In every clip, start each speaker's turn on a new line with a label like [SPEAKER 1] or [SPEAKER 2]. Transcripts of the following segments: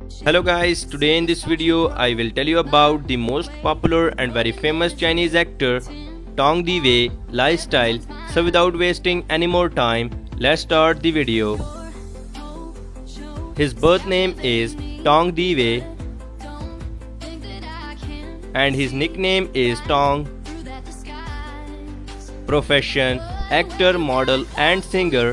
[SPEAKER 1] Hello guys, today in this video I will tell you about the most popular and very famous Chinese actor Tong Di-wei lifestyle. So without wasting any more time, let's start the video. His birth name is Tong Di-wei and his nickname is Tong. Profession: actor, model and singer.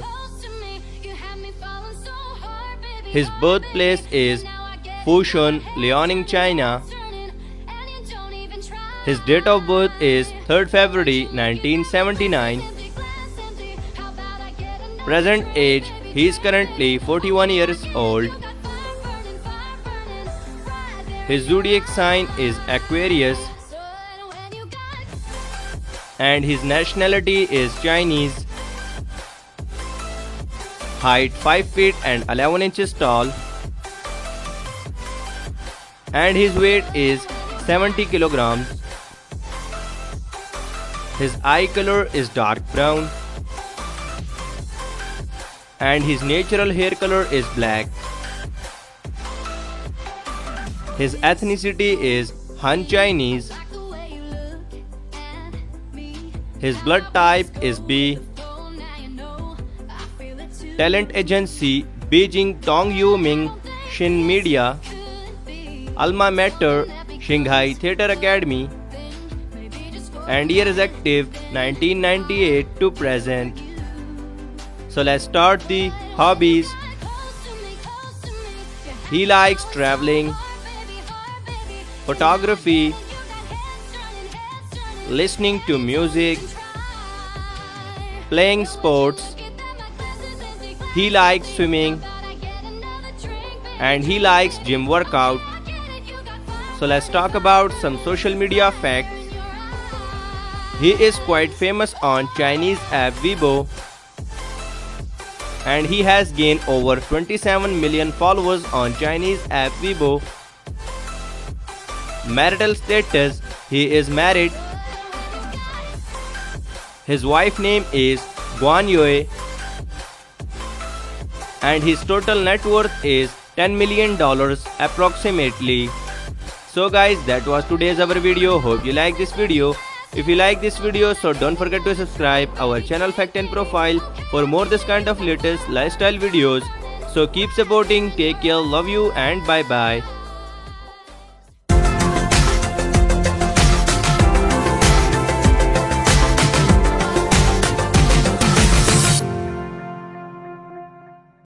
[SPEAKER 1] His birthplace is Fushun, Liaoning, China. His date of birth is 3rd February 1979. Present age: he is currently 41 years old. His zodiac sign is Aquarius and his nationality is Chinese. Height 5 feet and 11 inches tall and his weight is 70 kilograms. His eye color is dark brown and his natural hair color is black. His ethnicity is Han Chinese. His blood type is B. Talent agency: Beijing Tong Yu Ming Shin Media. Alma mater: Shanghai Theatre Academy. And year is active 1998 to present. So let's start the hobbies. He likes traveling, photography, listening to music, playing sports. He likes swimming and he likes gym workout. So let's talk about some social media facts. He is quite famous on Chinese app Weibo and he has gained over 27 million followers on Chinese app Weibo. Marital status: he is married. His wife name is Guan Yue and his total net worth is $10 million approximately. So guys, that was today's our video. Hope you like this video. If you like this video, so don't forget to subscribe our channel Fact and Profile for more this kind of latest lifestyle videos. So keep supporting, take care, love you and bye bye.